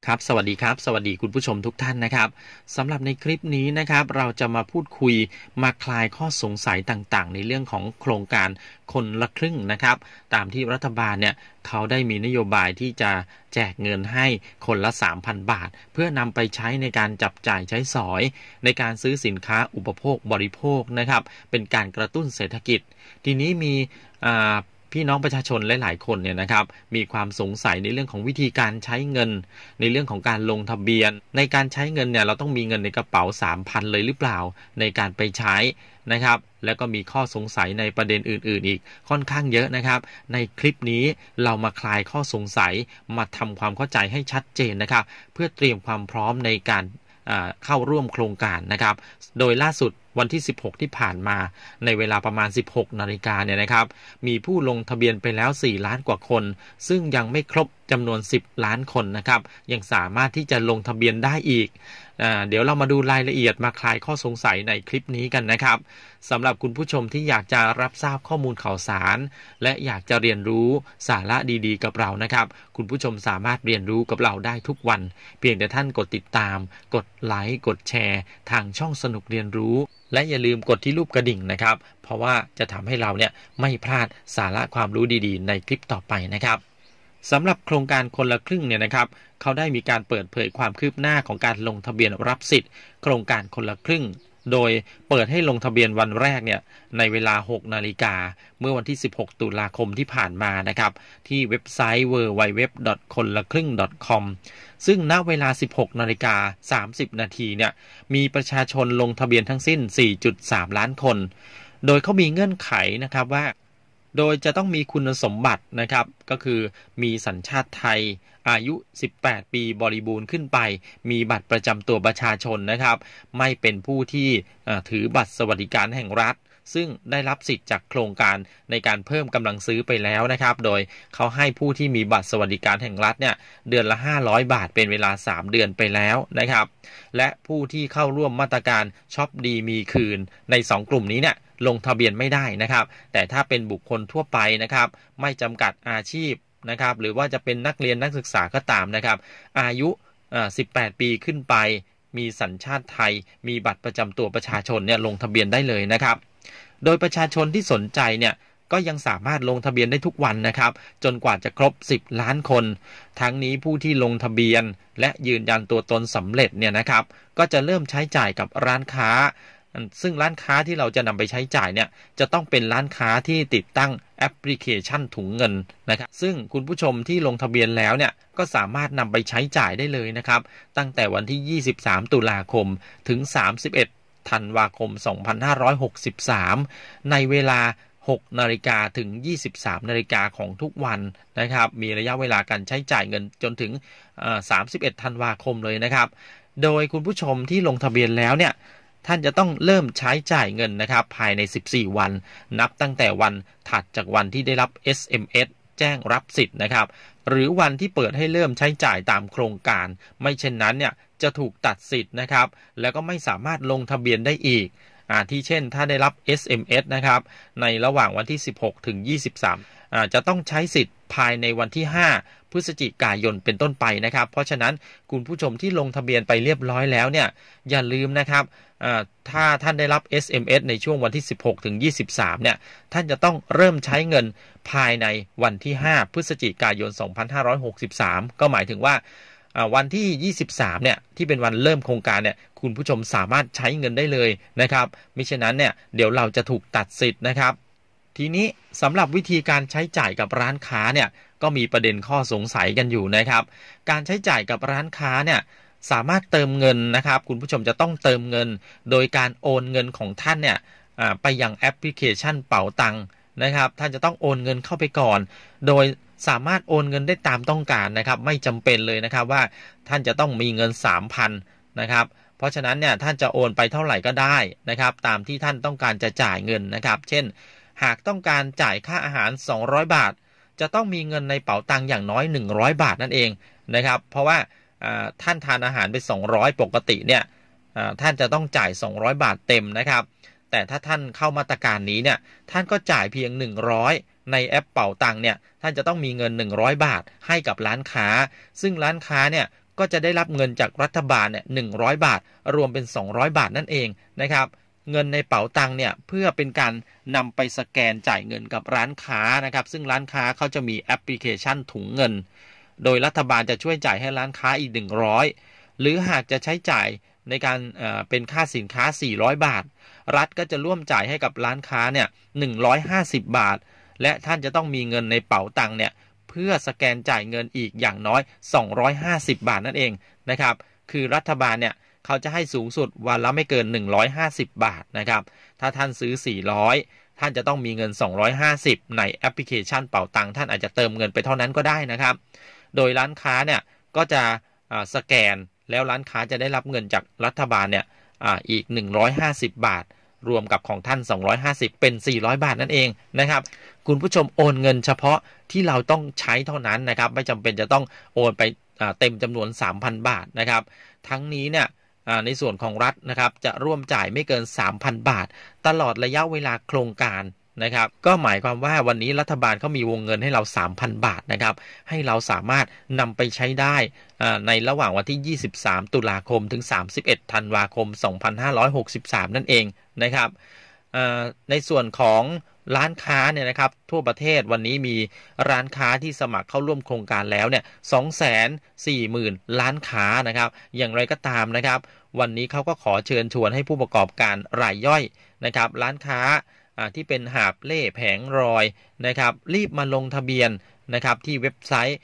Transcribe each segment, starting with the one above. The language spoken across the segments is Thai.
ครับสวัสดีครับสวัสดีคุณผู้ชมทุกท่านนะครับสำหรับในคลิปนี้นะครับเราจะมาพูดคุยมาคลายข้อสงสัยต่างๆในเรื่องของโครงการคนละครึ่งนะครับตามที่รัฐบาลเนี่ยเขาได้มีนโยบายที่จะแจกเงินให้คนละ 3,000 บาทเพื่อนำไปใช้ในการจับจ่ายใช้สอยในการซื้อสินค้าอุปโภคบริโภคนะครับเป็นการกระตุ้นเศรษฐกิจทีนี้มีพี่น้องประชาชนหลายๆคนเนี่ยนะครับมีความสงสัยในเรื่องของวิธีการใช้เงินในเรื่องของการลงทะเบียนในการใช้เงินเนี่ยเราต้องมีเงินในกระเป๋า 3,000 เลยหรือเปล่าในการไปใช้นะครับแล้วก็มีข้อสงสัยในประเด็นอื่นๆอีกค่อนข้างเยอะนะครับในคลิปนี้เรามาคลายข้อสงสัยมาทำความเข้าใจให้ชัดเจนนะครับเพื่อเตรียมความพร้อมในการเข้าร่วมโครงการนะครับโดยล่าสุดวันที่16ที่ผ่านมาในเวลาประมาณ 16 นาฬิกาเนี่ยนะครับมีผู้ลงทะเบียนไปแล้ว4ล้านกว่าคนซึ่งยังไม่ครบจำนวน10ล้านคนนะครับยังสามารถที่จะลงทะเบียนได้อีกเดี๋ยวเรามาดูรายละเอียดมาคลายข้อสงสัยในคลิปนี้กันนะครับสำหรับคุณผู้ชมที่อยากจะรับทราบข้อมูลข่าวสารและอยากจะเรียนรู้สาระดีๆกับเรานะครับคุณผู้ชมสามารถเรียนรู้กับเราได้ทุกวันเพียงแต่ท่านกดติดตามกดไลค์กดแชร์ทางช่องสนุกเรียนรู้และอย่าลืมกดที่รูปกระดิ่งนะครับเพราะว่าจะทำให้เราเนี่ยไม่พลาดสาระความรู้ดีๆในคลิปต่อไปนะครับสำหรับโครงการคนละครึ่งเนี่ยนะครับเขาได้มีการเปิดเผยความคืบหน้าของการลงทะเบียนรับสิทธิ์โครงการคนละครึ่งโดยเปิดให้ลงทะเบียนวันแรกเนี่ยในเวลา 6 นาฬิกาเมื่อวันที่ 16 ตุลาคมที่ผ่านมานะครับที่เว็บไซต์ www.konlakring.com ซึ่งณเวลา 16 นาฬิกา 30 นาทีเนี่ยมีประชาชนลงทะเบียนทั้งสิ้น 4.3 ล้านคนโดยเขามีเงื่อนไขนะครับว่าโดยจะต้องมีคุณสมบัตินะครับก็คือมีสัญชาติไทยอายุ 18 ปีบริบูรณ์ขึ้นไปมีบัตรประจำตัวประชาชนนะครับไม่เป็นผู้ที่ถือบัตรสวัสดิการแห่งรัฐซึ่งได้รับสิทธิ์จากโครงการในการเพิ่มกำลังซื้อไปแล้วนะครับโดยเขาให้ผู้ที่มีบัตรสวัสดิการแห่งรัฐเนี่ยเดือนละ500 บาทเป็นเวลา3เดือนไปแล้วนะครับและผู้ที่เข้าร่วมมาตรการช็อปดีมีคืนใน2กลุ่มนี้เนี่ยลงทะเบียนไม่ได้นะครับแต่ถ้าเป็นบุคคลทั่วไปนะครับไม่จำกัดอาชีพนะครับหรือว่าจะเป็นนักเรียนนักศึกษาก็ตามนะครับอายุ18 ปีขึ้นไปมีสัญชาติไทยมีบัตรประจำตัวประชาชนเนี่ยลงทะเบียนได้เลยนะครับโดยประชาชนที่สนใจเนี่ยก็ยังสามารถลงทะเบียนได้ทุกวันนะครับจนกว่าจะครบ10ล้านคนทั้งนี้ผู้ที่ลงทะเบียนและยืนยันตัวตนสำเร็จเนี่ยนะครับก็จะเริ่มใช้จ่ายกับร้านค้าซึ่งร้านค้าที่เราจะนำไปใช้จ่ายเนี่ยจะต้องเป็นร้านค้าที่ติดตั้งแอปพลิเคชันถุงเงินนะครับซึ่งคุณผู้ชมที่ลงทะเบียนแล้วเนี่ยก็สามารถนำไปใช้จ่ายได้เลยนะครับตั้งแต่วันที่ 23 ตุลาคมถึง 31 ธันวาคม 2563 ในเวลา 6 นาฬิกาถึง 23 นาฬิกาของทุกวันนะครับมีระยะเวลาการใช้จ่ายเงินจนถึง 31 ธันวาคมเลยนะครับโดยคุณผู้ชมที่ลงทะเบียนแล้วเนี่ยท่านจะต้องเริ่มใช้จ่ายเงินนะครับภายใน14วันนับตั้งแต่วันถัดจากวันที่ได้รับ SMS แจ้งรับสิทธิ์นะครับหรือวันที่เปิดให้เริ่มใช้จ่ายตามโครงการไม่เช่นนั้นเนี่ยจะถูกตัดสิทธิ์นะครับแล้วก็ไม่สามารถลงทะเบียนได้อีกที่เช่นถ้าได้รับ SMS นะครับในระหว่างวันที่16ถึง23จะต้องใช้สิทธิ์ภายในวันที่5พฤศจิกายนเป็นต้นไปนะครับเพราะฉะนั้นคุณผู้ชมที่ลงทะเบียนไปเรียบร้อยแล้วเนี่ยอย่าลืมนะครับถ้าท่านได้รับ SMS ในช่วงวันที่16ถึง23เนี่ยท่านจะต้องเริ่มใช้เงินภายในวันที่5พฤศจิกายน2563ก็หมายถึงว่าวันที่23เนี่ยที่เป็นวันเริ่มโครงการเนี่ยคุณผู้ชมสามารถใช้เงินได้เลยนะครับมิฉะนั้นเนี่ยเดี๋ยวเราจะถูกตัดสิทธิ์นะครับทีนี้สำหรับวิธีการใช้จ่ายกับร้านค้าเนี่ยก็มีประเด็นข้อสงสัยกันอยู่นะครับการใช้จ่ายกับร้านค้าเนี่ยสามารถเติมเงินนะครับคุณผู้ชมจะต้องเติมเงินโดยการโอนเงินของท่านเนี่ยไปยังแอปพลิเคชันเป๋าตังนะครับท่านจะต้องโอนเงินเข้าไปก่อนโดยสามารถโอนเงินได้ตามต้องการนะครับไม่จำเป็นเลยนะครับว่าท่านจะต้องมีเงิน 3,000 นะครับเพราะฉะนั้นเนี่ยท่านจะโอนไปเท่าไหร่ก็ได้นะครับตามที่ท่านต้องการจะจ่ายเงินนะครับเช่นหากต้องการจ่ายค่าอาหาร200บาทจะต้องมีเงินในเป๋าตังอย่างน้อย100บาทนั่นเองนะครับเพราะว่าท่านทานอาหารไป200ปกติเนี่ยท่านจะต้องจ่าย200บาทเต็มนะครับแต่ถ้าท่านเข้ามาตรการนี้เนี่ยท่านก็จ่ายเพียง100ในแอปเป๋าตังเนี่ยท่านจะต้องมีเงิน100บาทให้กับร้านค้าซึ่งร้านค้าเนี่ยก็จะได้รับเงินจากรัฐบาลเนี่ย100 บาทรวมเป็น200 บาทนั่นเองนะครับเงินในเป๋าตังค์เนี่ยเพื่อเป็นการนำไปสแกนจ่ายเงินกับร้านค้านะครับซึ่งร้านค้าเขาจะมีแอปพลิเคชันถุงเงินโดยรัฐบาลจะช่วยจ่ายให้ร้านค้าอีก100หรือหากจะใช้จ่ายในการเป็นค่าสินค้า400 บาทรัฐก็จะร่วมจ่ายให้กับร้านค้าเนี่ย150 บาทและท่านจะต้องมีเงินในเป๋าตังค์เนี่ยเพื่อสแกนจ่ายเงินอีกอย่างน้อย250 บาทนั่นเองนะครับคือรัฐบาลเนี่ยเขาจะให้สูงสุดวันละไม่เกิน150 บาทนะครับถ้าท่านซื้อ400ท่านจะต้องมีเงิน250ในแอปพลิเคชันเป๋าตังค์ท่านอาจจะเติมเงินไปเท่านั้นก็ได้นะครับโดยร้านค้าเนี่ยก็จะสแกนแล้วร้านค้าจะได้รับเงินจากรัฐบาลเนี่ยอีก150 บาทรวมกับของท่าน250เป็น400 บาทนั่นเองนะครับคุณผู้ชมโอนเงินเฉพาะที่เราต้องใช้เท่านั้นนะครับไม่จำเป็นจะต้องโอนไปเต็มจำนวน 3,000 บาทนะครับทั้งนี้เนี่ยในส่วนของรัฐนะครับจะร่วมจ่ายไม่เกิน 3,000 บาทตลอดระยะเวลาโครงการนะครับก็หมายความว่าวันนี้รัฐบาลเขามีวงเงินให้เรา 3,000 บาทนะครับให้เราสามารถนำไปใช้ได้ในระหว่างวันที่23 ตุลาคมถึง31 ธันวาคม 2563 นั่นเองนะครับในส่วนของร้านค้าเนี่ยนะครับทั่วประเทศวันนี้มีร้านค้าที่สมัครเข้าร่วมโครงการแล้วเนี่ย 240,000 ล้านค้านะครับอย่างไรก็ตามนะครับวันนี้เขาก็ขอเชิญชวนให้ผู้ประกอบการรายย่อยนะครับร้านค้าที่เป็นหาบเล่แผงรอยนะครับรีบมาลงทะเบียนนะครับที่เว็บไซต์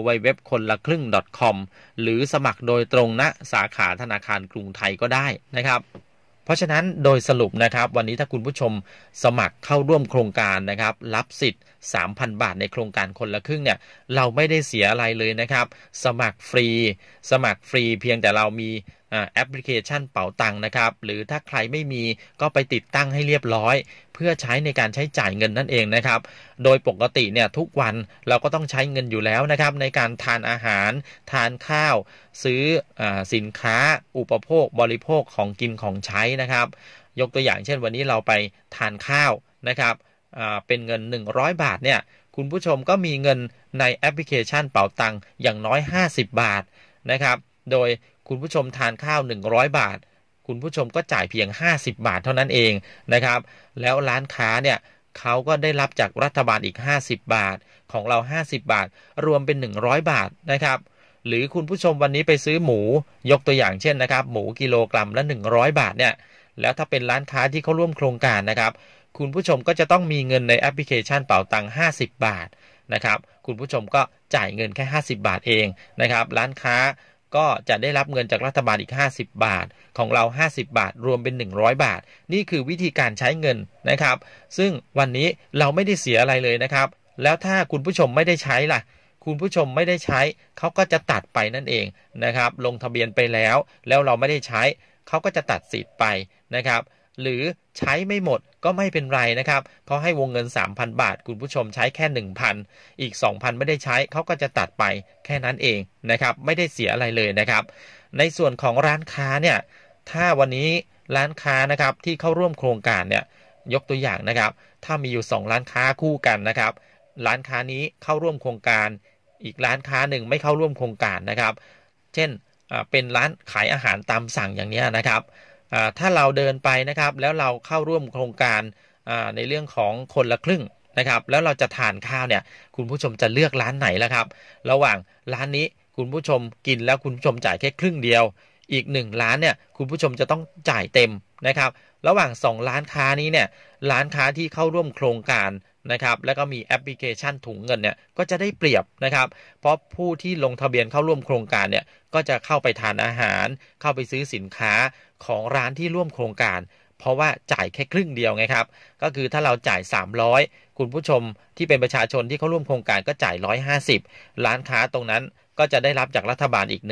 www.konlakryng.com หรือสมัครโดยตรงณสาขาธนาคารกรุงไทยก็ได้นะครับเพราะฉะนั้นโดยสรุปนะครับวันนี้ถ้าคุณผู้ชมสมัครเข้าร่วมโครงการนะครับรับสิทธิ์ 3,000 บาทในโครงการคนละครึ่งเนี่ยเราไม่ได้เสียอะไรเลยนะครับสมัครฟรีเพียงแต่เรามีแอปพลิเคชันเป๋าตังค์นะครับหรือถ้าใครไม่มีก็ไปติดตั้งให้เรียบร้อยเพื่อใช้ในการใช้จ่ายเงินนั่นเองนะครับโดยปกติเนี่ยทุกวันเราก็ต้องใช้เงินอยู่แล้วนะครับในการทานอาหารทานข้าวซื้อสินค้าอุปโภคบริโภคของกินของใช้นะครับยกตัวอย่างเช่นวันนี้เราไปทานข้าวนะครับเป็นเงิน100 บาทเนี่ยคุณผู้ชมก็มีเงินในแอปพลิเคชันเป๋าตังค์อย่างน้อย50 บาทนะครับโดยคุณผู้ชมทานข้าว100 บาทคุณผู้ชมก็จ่ายเพียง50 บาทเท่านั้นเองนะครับแล้วร้านค้าเนี่ยเขาก็ได้รับจากรัฐบาลอีก50 บาทของเรา50 บาทรวมเป็น100 บาทนะครับหรือคุณผู้ชมวันนี้ไปซื้อหมูยกตัวอย่างเช่นนะครับหมูกิโลกรัมละ100 บาทเนี่ยแล้วถ้าเป็นร้านค้าที่เขาร่วมโครงการนะครับคุณผู้ชมก็จะต้องมีเงินในแอปพลิเคชันเป๋าตังค์50 บาทนะครับคุณผู้ชมก็จ่ายเงินแค่50 บาทเองนะครับร้านค้าก็จะได้รับเงินจากรัฐบาลอีก50 บาทของเรา50 บาทรวมเป็น100 บาทนี่คือวิธีการใช้เงินนะครับซึ่งวันนี้เราไม่ได้เสียอะไรเลยนะครับแล้วถ้าคุณผู้ชมไม่ได้ใช้ล่ะคุณผู้ชมไม่ได้ใช้เขาก็จะตัดไปนั่นเองนะครับลงทะเบียนไปแล้วเราไม่ได้ใช้เขาก็จะตัดสิทธิ์ไปนะครับหรือใช้ไม่หมดก็ไม่เป็นไรนะครับเขาให้วงเงิน 3,000 บาทคุณผู้ชมใช้แค่ 1,000 อีก 2,000 ไม่ได้ใช้เขาก็จะตัดไปแค่นั้นเองนะครับไม่ได้เสียอะไรเลยนะครับในส่วนของร้านค้าเนี่ยถ้าวันนี้ร้านค้านะครับที่เข้าร่วมโครงการเนี่ยยกตัวอย่างนะครับถ้ามีอยู่2ร้านค้าคู่กันนะครับร้านค้านี้เข้าร่วมโครงการอีกร้านค้าหนึ่งไม่เข้าร่วมโครงการนะครับเช่นเป็นร้านขายอาหารตามสั่งอย่างนี้นะครับถ้าเราเดินไปนะครับแล้วเราเข้าร่วมโครงการในเรื่องของคนละครึ่งนะครับแล้วเราจะทานข้าวเนี่ยคุณผู้ชมจะเลือกร้านไหนล่ะครับระหว่างร้านนี้คุณผู้ชมกินแล้วคุณผู้ชมจ่ายแค่ครึ่งเดียวอีก1ร้านเนี่ยคุณผู้ชมจะต้องจ่ายเต็มนะครับระหว่าง2ร้านค้านี้เนี่ยร้านค้าที่เข้าร่วมโครงการนะครับแล้วก็มีแอปพลิเคชันถุงเงินเนี่ยก็จะได้เปรียบนะครับเพราะผู้ที่ลงทะเบียนเข้าร่วมโครงการเนี่ยก็จะเข้าไปทานอาหารเข้าไปซื้อสินค้าของร้านที่ร่วมโครงการเพราะว่าจ่ายแค่ครึ่งเดียวไงครับก็คือถ้าเราจ่าย300คุณผู้ชมที่เป็นประชาชนที่เข้าร่วมโครงการก็จ่าย150ร้านค้าตรงนั้นก็จะได้รับจากรัฐบาลอีก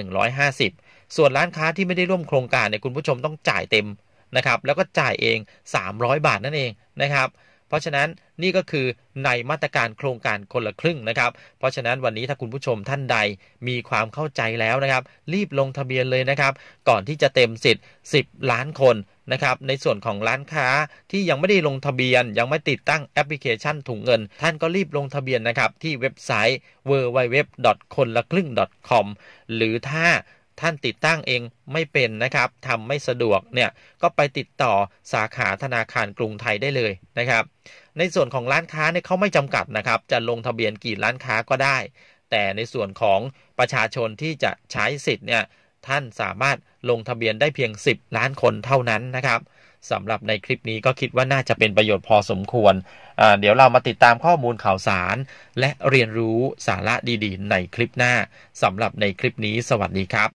150ส่วนร้านค้าที่ไม่ได้ร่วมโครงการเนี่ยคุณผู้ชมต้องจ่ายเต็มนะครับแล้วก็จ่ายเอง300 บาทนั่นเองนะครับเพราะฉะนั้นนี่ก็คือในมาตรการโครงการคนละครึ่งนะครับเพราะฉะนั้นวันนี้ถ้าคุณผู้ชมท่านใดมีความเข้าใจแล้วนะครับรีบลงทะเบียนเลยนะครับก่อนที่จะเต็มสิทธิ์10 ล้านคนนะครับในส่วนของร้านค้าที่ยังไม่ได้ลงทะเบียนยังไม่ติดตั้งแอปพลิเคชันถุงเงินท่านก็รีบลงทะเบียนนะครับที่เว็บไซต์ www.konlakryng.com หรือถ้าท่านติดตั้งเองไม่เป็นนะครับทำไม่สะดวกเนี่ยก็ไปติดต่อสาขาธนาคารกรุงไทยได้เลยนะครับในส่วนของร้านค้าเนี่ยเขาไม่จำกัดนะครับจะลงทะเบียนกี่ร้านค้าก็ได้แต่ในส่วนของประชาชนที่จะใช้สิทธิ์เนี่ยท่านสามารถลงทะเบียนได้เพียง10 ล้านคนเท่านั้นนะครับสำหรับในคลิปนี้ก็คิดว่าน่าจะเป็นประโยชน์พอสมควรเดี๋ยวเรามาติดตามข้อมูลข่าวสารและเรียนรู้สาระดีๆในคลิปหน้าสำหรับในคลิปนี้สวัสดีครับ